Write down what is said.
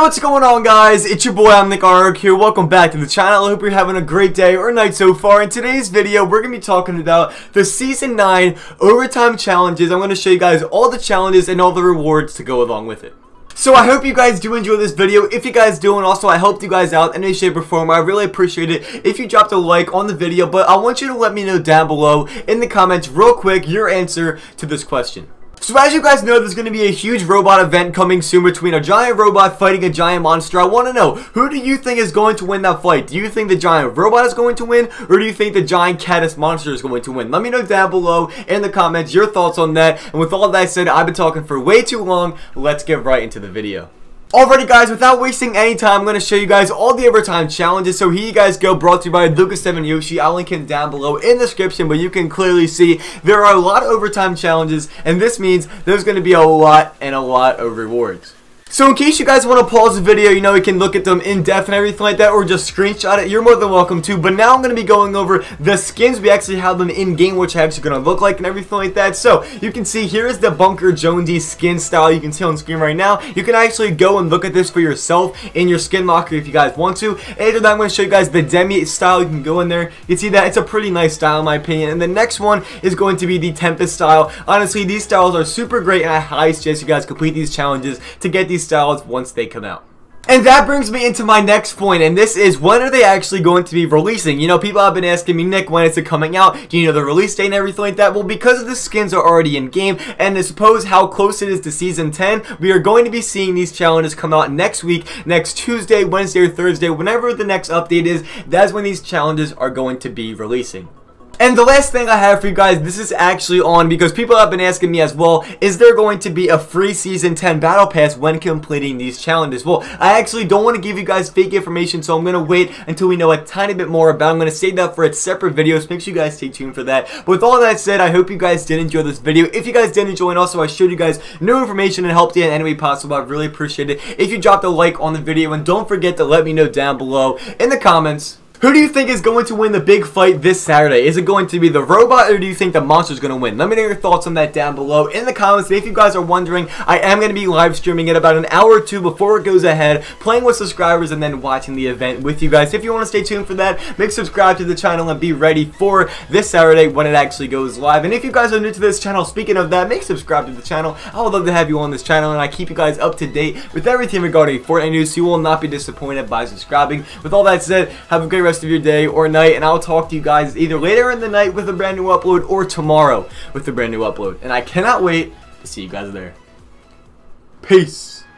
Yo, what's going on, guys? It's your boy, I'm Nick Arg here. Welcome back to the channel. I hope you're having a great day or night so far. In today's video, we're going to be talking about the Season 9 Overtime Challenges. I'm going to show you guys all the challenges and all the rewards to go along with it. So I hope you guys do enjoy this video. If you guys do, and also I helped you guys out in any shape or form, I really appreciate it if you dropped a like on the video. But I want you to let me know down below in the comments real quick your answer to this question. So as you guys know, there's going to be a huge robot event coming soon between a giant robot fighting a giant monster. I want to know, who do you think is going to win that fight? Do you think the giant robot is going to win, or do you think the giant caddis monster is going to win? Let me know down below in the comments your thoughts on that. And with all that said, I've been talking for way too long. Let's get right into the video. Alrighty guys, without wasting any time, I'm going to show you guys all the overtime challenges. So here you guys go, brought to you by Lucas7 Yoshi. I'll link him down below in the description, but you can clearly see there are a lot of overtime challenges, and this means there's going to be a lot of rewards. So in case you guys want to pause the video, you know, you can look at them in depth and everything like that, or just screenshot it, you're more than welcome to. But now I'm going to be going over the skins. We actually have them in game, which are actually going to look like and everything like that. So you can see here is the Bunker Jonesy skin style. You can see on screen right now. You can actually go and look at this for yourself in your skin locker if you guys want to. After that, I'm going to show you guys the Demi style. You can go in there. You can see that it's a pretty nice style in my opinion. And the next one is going to be the Tempest style. Honestly, these styles are super great, and I highly suggest you guys complete these challenges to get these styles once they come out. And that brings me into my next point, and this is, when are they actually going to be releasing? You know, people have been asking me, Nick, when is it coming out? Do you know the release date and everything like that? Well, because the skins are already in game, and to suppose how close it is to Season 10, we are going to be seeing these challenges come out next week, next Tuesday, Wednesday, or Thursday, whenever the next update is. That's when these challenges are going to be releasing. And the last thing I have for you guys, this is actually on because people have been asking me as well, is there going to be a free Season 10 Battle Pass when completing these challenges? Well, I actually don't want to give you guys fake information, so I'm going to wait until we know a tiny bit more about it. I'm going to save that for a separate video, so make sure you guys stay tuned for that. But with all that said, I hope you guys did enjoy this video. If you guys did enjoy, and also I showed you guys new information and helped you in any way possible, I'd really appreciate it if you dropped a like on the video. And don't forget to let me know down below in the comments, who do you think is going to win the big fight this Saturday? Is it going to be the robot, or do you think the monster is going to win? Let me know your thoughts on that down below in the comments. And if you guys are wondering, I am going to be live streaming it about an hour or two before it goes ahead, playing with subscribers and then watching the event with you guys. If you want to stay tuned for that, make subscribe to the channel and be ready for this Saturday when it actually goes live. And if you guys are new to this channel, speaking of that, make subscribe to the channel. I would love to have you on this channel, and I keep you guys up to date with everything regarding Fortnite news, so you will not be disappointed by subscribing. With all that said, have a great rest of your day or night, and I'll talk to you guys either later in the night with a brand new upload or tomorrow with a brand new upload. And I cannot wait to see you guys there. Peace.